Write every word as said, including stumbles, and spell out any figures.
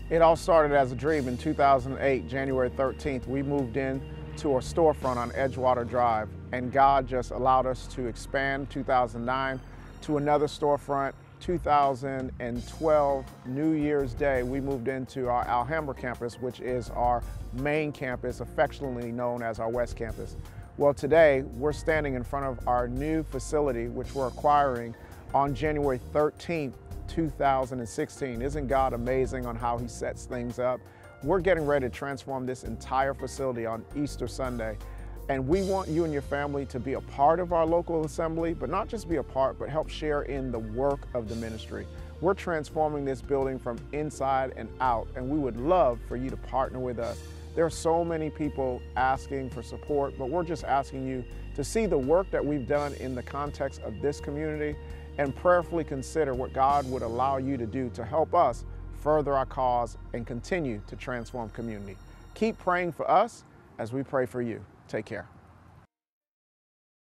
It all started as a dream in two thousand eight, January thirteenth. We moved in to a storefront on Edgewater Drive, and God just allowed us to expand two thousand nine to another storefront. two thousand twelve, New Year's Day, we moved into our Alhambra campus, which is our main campus, affectionately known as our West Campus. Well, today we're standing in front of our new facility, which we're acquiring on January thirteenth, two thousand sixteen. Isn't God amazing on how He sets things up? We're getting ready to transform this entire facility on Easter Sunday. And we want you and your family to be a part of our local assembly, but not just be a part, but help share in the work of the ministry. We're transforming this building from inside and out, and we would love for you to partner with us. There are so many people asking for support, but we're just asking you to see the work that we've done in the context of this community and prayerfully consider what God would allow you to do to help us further our cause and continue to transform community. Keep praying for us as we pray for you. Take care.